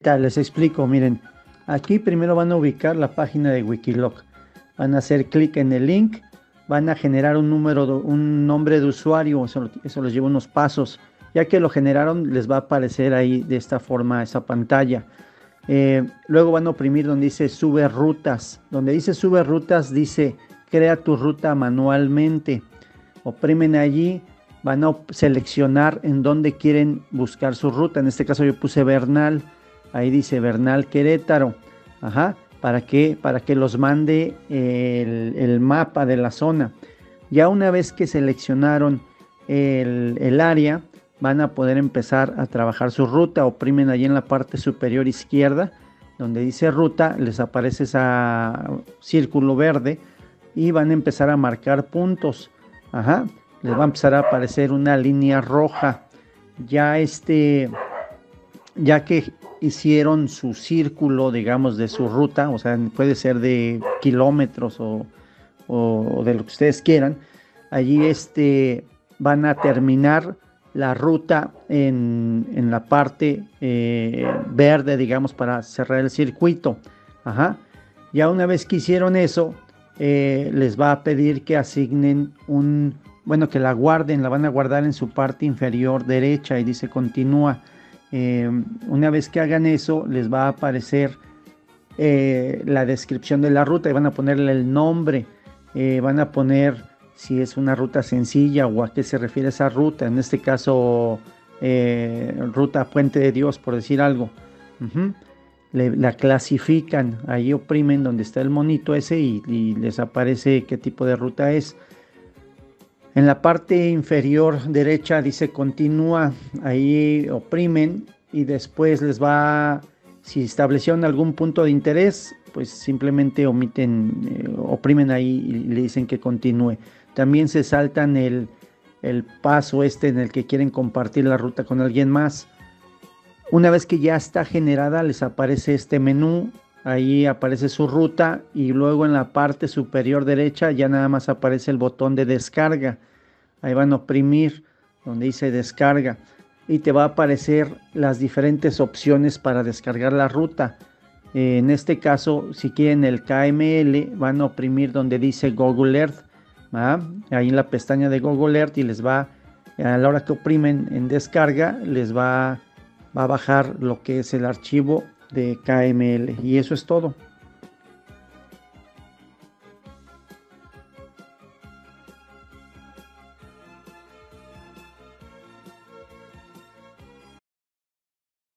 Les explico, miren, aquí primero van a ubicar la página de Wikiloc, van a hacer clic en el link, van a generar un un nombre de usuario, eso les lleva unos pasos. Ya que lo generaron, les va a aparecer ahí de esta forma esa pantalla. Luego van a oprimir donde dice sube rutas. Donde dice sube rutas dice crea tu ruta manualmente. Oprimen allí, van a seleccionar en dónde quieren buscar su ruta. En este caso yo puse Bernal. Ahí dice Bernal Querétaro. Ajá. ¿Para qué? Para que los mande el mapa de la zona. Ya una vez que seleccionaron el área, van a poder empezar a trabajar su ruta. Oprimen allí en la parte superior izquierda, donde dice ruta, les aparece ese círculo verde y van a empezar a marcar puntos. Ajá. Les va a empezar a aparecer una línea roja. Ya que hicieron su círculo, digamos, de su ruta, o sea, puede ser de kilómetros o de lo que ustedes quieran, allí van a terminar la ruta en la parte verde, digamos, para cerrar el circuito. Ajá. Ya una vez que hicieron eso, les va a pedir que asignen que la guarden, la van a guardar en su parte inferior derecha y dice continúa. Una vez que hagan eso, les va a aparecer la descripción de la ruta y van a ponerle el nombre, van a poner si es una ruta sencilla o a qué se refiere esa ruta, en este caso ruta Puente de Dios, por decir algo. La clasifican, ahí oprimen donde está el monito ese y les aparece qué tipo de ruta es. En la parte inferior derecha dice continúa, ahí oprimen y después si establecieron algún punto de interés, pues simplemente oprimen ahí y le dicen que continúe. También se saltan el paso en el que quieren compartir la ruta con alguien más. Una vez que ya está generada, les aparece este menú, ahí aparece su ruta y luego en la parte superior derecha ya nada más aparece el botón de descarga. Ahí van a oprimir donde dice descarga y te va a aparecer las diferentes opciones para descargar la ruta. En este caso, si quieren el KML, van a oprimir donde dice Google Earth, ahí en la pestaña de Google Earth, y a la hora que oprimen en descarga, les va a bajar lo que es el archivo de KML, y eso es todo.